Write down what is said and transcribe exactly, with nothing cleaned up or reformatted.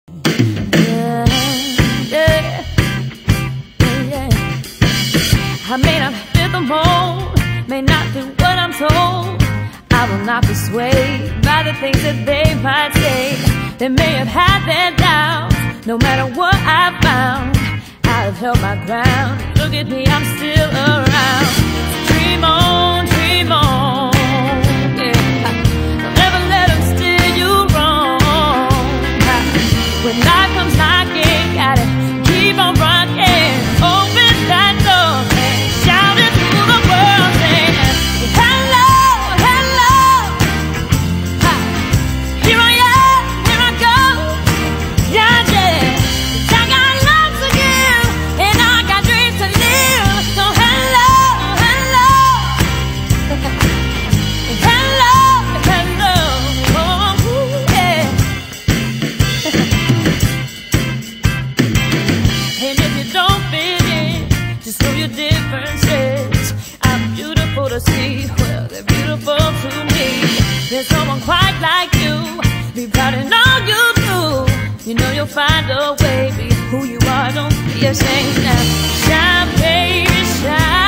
Yeah, yeah, yeah. I may not fit the mold, may not do what I'm told. I will not be swayed by the things that they might say. They may have had their doubts, no matter what I found, I've held my ground. Look at me, I'm still around. Dream on, dream on, yeah. Don't ever let them steer you wrong. When life comes knocking, gotta keep on rocking. Open that door and shout it to the world, saying hello, hello. Ha. Here I am, here I go. Yeah, yeah. 'Cause I got love to give and I got dreams to live. So hello, hello. Hello, hello. Oh, yeah. And if you don't fit in, just know your differences. I'm beautiful to see, well, they're beautiful to me. There's someone quite like you, be proud in all you do. You know you'll find a way, be who you are, don't be ashamed now. Shine, baby, shine.